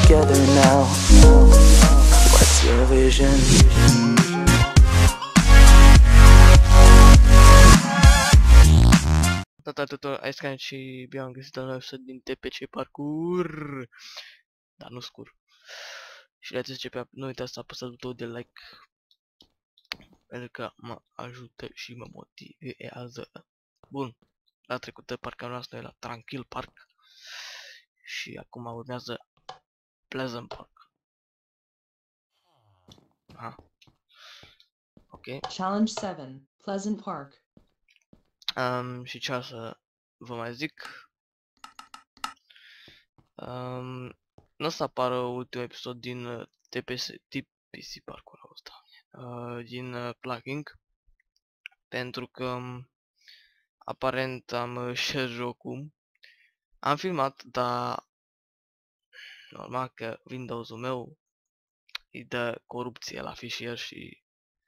together now. What's your vision? Tata tuturor, aici Scan și bine am găsit la un episod din TPC Parkour, dar nu scur. Și le zice pe nu uitați să apăsați butonul de like, pentru că mă ajută și mă motivează. Bun, la trecută parcă am rămas noi la Tranquil Park și acum urmează Pleasant Park. Aha. Ok. Challenge 7, Pleasant Park. Și ce o să vă mai zic? Nu o să apară ultimul episod din TPC Parkour ăsta. Din Plugging. Pentru că aparent am share jocul. Am filmat, dar normal că Windows-ul meu îi dă corupție la fișier și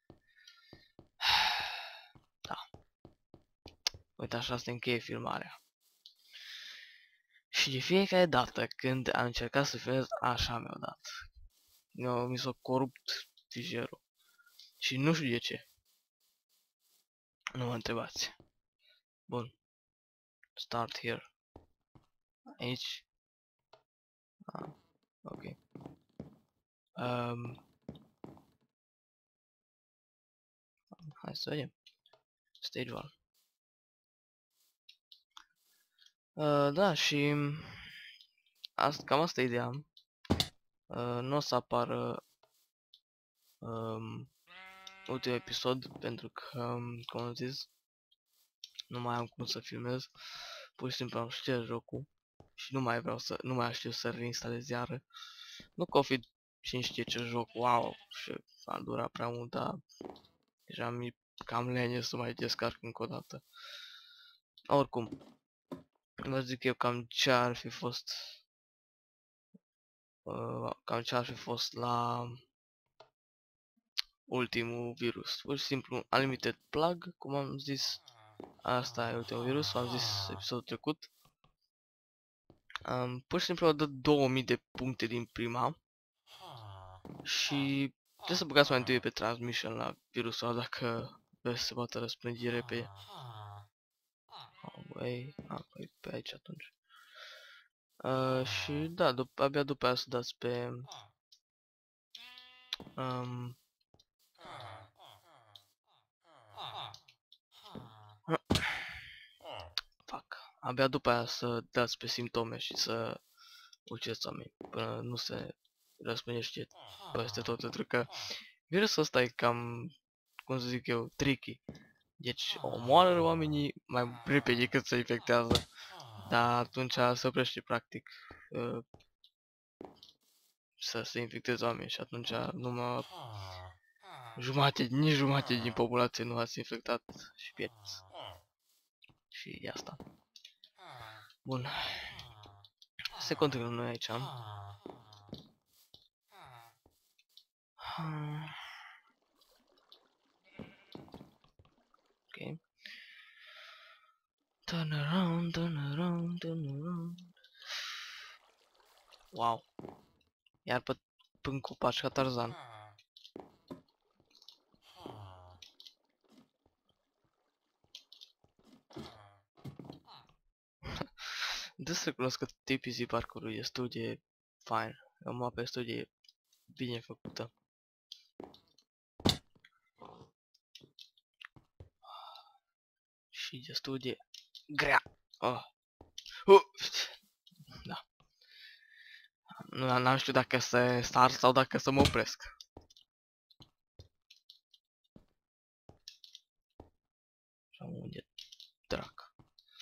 da. Uite, așa se încheie filmarea. Și de fiecare dată când am încercat să filmez, așa mi-au dat. Mi s-a corupt fișierul. Și nu știu de ce. Nu mă întrebați. Bun. Start here. Aici. Ok. Hai să vedem. Stage 1. Da, și cam asta e ideea. Nu o să apară ultimul episod pentru că, cum am zis, nu mai am cum să filmez. Pur și simplu am șters jocul și nu mai știu să reinstalez iară. Nu că o fi cine știe ce joc, wow, și a durat prea mult, dar deja mi-e cam lene să mai descarc încă o dată. Oricum, vă zic eu cam ce ar fi fost la ultimul virus. Pur și simplu Unlimited Plug, cum am zis. Asta e ultimul virus, am zis episodul trecut. Pur și simplu dă 2000 de puncte din prima. Și trebuie să băgați mai întâi pe transmission la virusul ăla dacă vreți să se poată răspândi repede. Păi pe aici atunci. Și da, abia după aia să dați pe abia după aia să dați pe simptome și să ucideți oameni până nu se răspândește peste tot, pentru că virusul ăsta e cam, cum să zic eu, tricky. Deci omoară oamenii mai repede decât se infectează, dar atunci se oprește practic să se infecteze oameni și atunci numai nici jumătate din populație nu ați infectat și pierdeți. Și e asta. Bun. Se continuăm noi aici. Ok. Turn around, turn around, turn around. Wow. Iar până copaci ca Tarzan. Trebuie să recunosc că TPC Parkour e destul de fain. E o mapă destul de bine făcută. Și destul de grea. Da. N-am știu dacă să sar sau dacă să mă opresc. Și unde drac.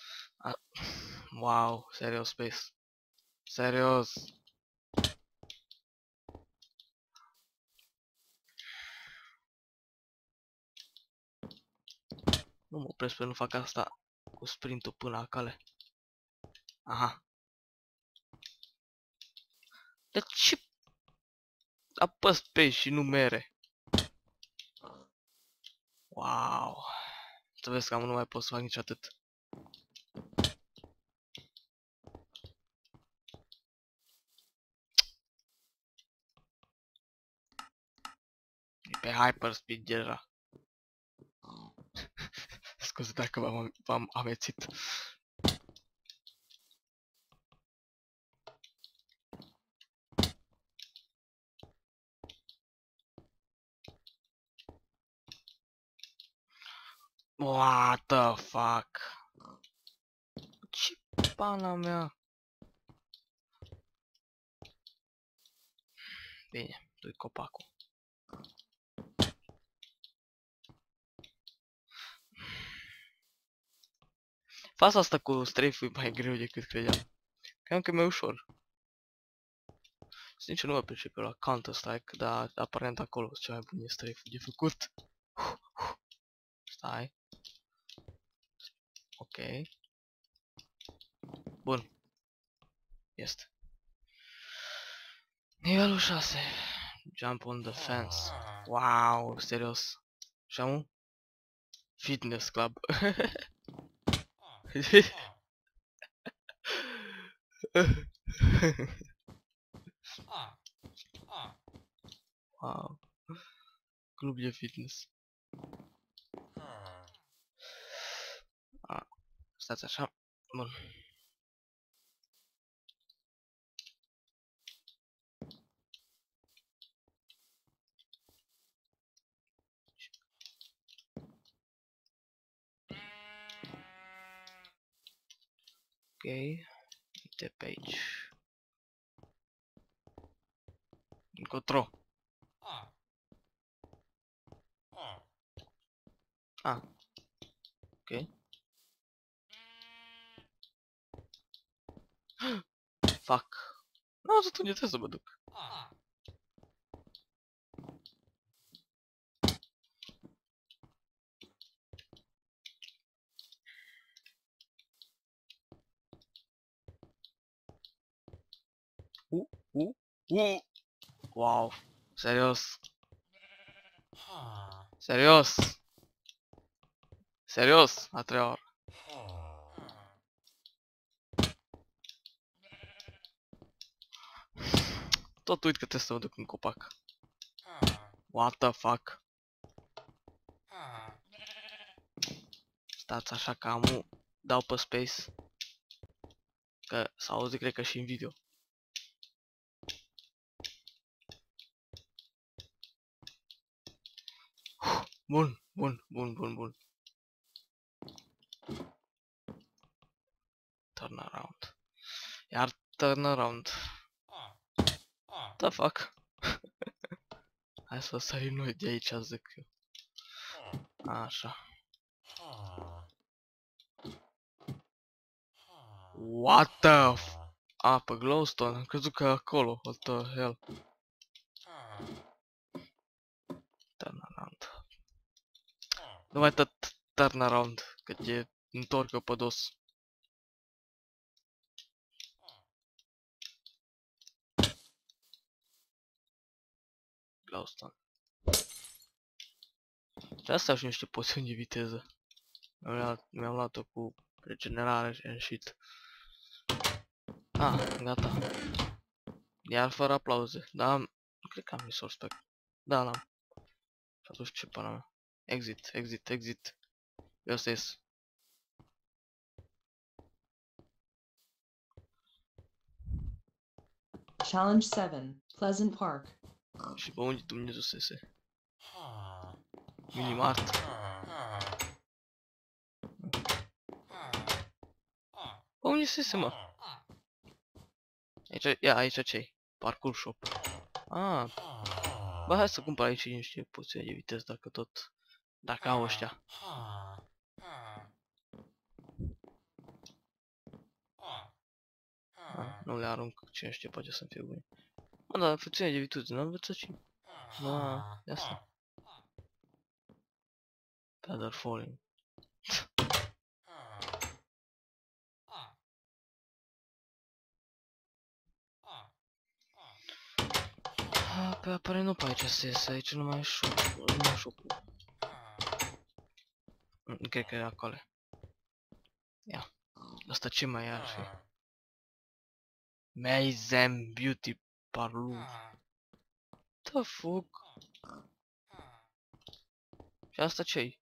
Wow, serios, Space. Serios. Nu mă opresc pentru nu fac asta cu sprintul până la cale. Aha. De ce apăs pe și nu mere? Wow. Să vezi că nu mai pot să fac nici atât. Pe hyperspeed deja. Scuze dacă v-am amețit. What the fuck? Ce pana mea? Bine, du-i copacul. Faza asta cu strafe e mai greu decât credeam. Credeam că e mai ușor. Sincer nu mă pricep la Counter-Strike, dar aparent acolo sunt cel mai bun strafe-ul de făcut. Stai. Ok. Bun. Este. Nivelul 6. Jump on the fence. Wow, serios. Și am Fitness Club. Wow. Club de fitness. Stați așa. Bun. Ok. Uite pe aici. Încotro. Ah. Ok. Fuck. Nu am zis unde trebuie să mă duc. Wow. Serios. Serios. Serios. A treia oară. Tot uit că trebuie să mă duc în copac. What the fuck? Stați așa că amu dau pe space. Că s-auzi cred că și în video. Bun, bun, bun, bun, bun. Turn around. Iar turn around. The fuck? Hai să sărim noi de aici, zic eu. Așa. What the f... A, pe glowstone, am crezut că acolo, what the hell. Turn around. Nu mai tot turn around, că te întorc pe dos. Glowstone. Și asta și niște poțiuni de viteză. Mi-am luat-o cu regenerare and shit. Ah, gata. Iar fără aplauze. Da, nu cred că am resource pack. Da, l-am. Și atunci ce pana mea? Exit, exit, exit. Eu să ies. Challenge 7, Pleasant Park. Și pe unde Dumnezeu să iese? Minimart. Pe unde se iese, mă? Aici, ia, aici ce-i? Parkour shop. Ah. Bă, hai să cumpăr aici niște poțiuni de viteză dacă tot... Dacă au ăștia. Ah, nu le arunc, cine știe, poate să-mi fie bune. Mă, dar poțiuni de viteză, n-am învățat și... Da, de asta. Feather falling. Pe apare nu pe aici se iese, aici nu mai e shop-ul, nu shop-ul. Cred că e acolo. Ia, asta ce mai ar fi? Mazen Beauty Parlour. The fuck? Și asta ce-i?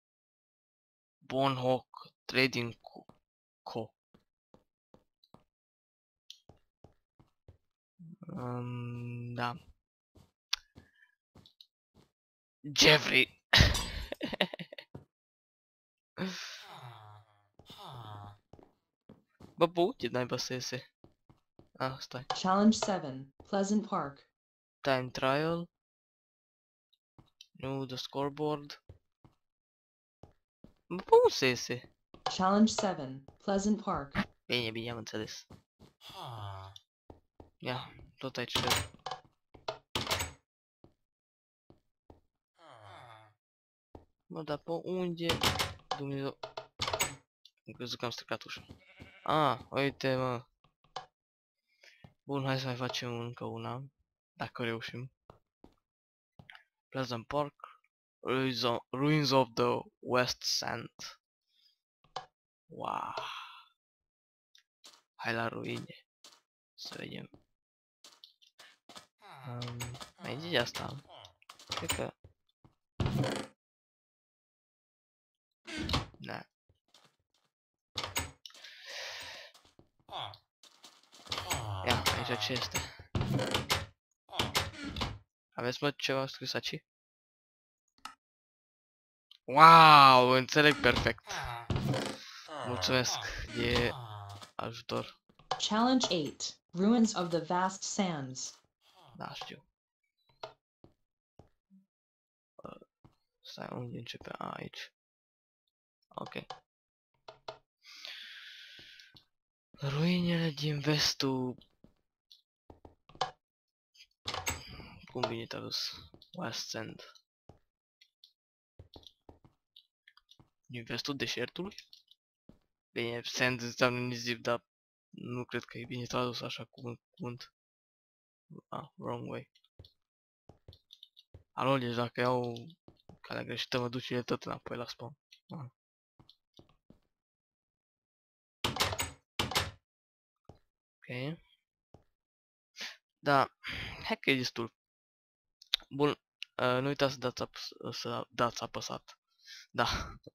Bonhawk Trading Co. Da. Jeffrey. Bă, ce naiba să iese? Ah, stai. Challenge 7, Pleasant Park. Time trial. Nu, the scoreboard. Bă, cum se iese? Challenge 7, Pleasant Park. Bine, bine, am înțeles. Ia, tot aici cred. Mă, dar pe unde? Dumnezeu. Am crezut că am stricat ușa. Ah, uite, mă. Bun, hai să mai facem încă una. Dacă reușim. Pleasant Park. Ruins of the West Sand. Wow. Hai la ruine. Să vedem. Mai zice asta. Cred că... Da. Ia, aici ce este? Aveți, mă, ceva scris aici? Wow, înțeleg perfect. Mulțumesc de ajutor. Challenge 8, Ruins of the Vast Sands. Da, știu. Stai, unde începe? Aici. Ok. Ruinele din vestul... Cum bine tradus? West Sand. Din vestul deșertului? Bine, sand înseamnă nisip, dar nu cred că e bine tradus așa cu cuvânt. Ah, wrong way. Alo, deci dacă iau calea greșită, mă duce tot înapoi la spawn. Ah. Ok. Da, hai că e destul. Bun, nu uitați să dați apăsat. Da.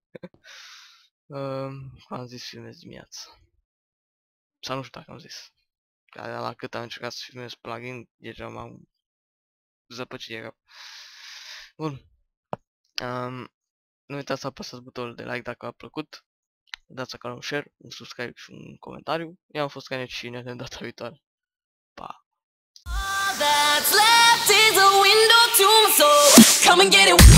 Am zis filmez dimineața. Sau nu știu dacă am zis. Că la cât am încercat să filmez plugin, deja m-am zăpăcit de cap. Bun. Nu uitați să apăsați butonul de like dacă v-a plăcut. Dați acolo un share, un subscribe și un comentariu. Eu am fost Canet și ne vedem data viitoare. Pa! All that's left is a window to my soul. Come and get it.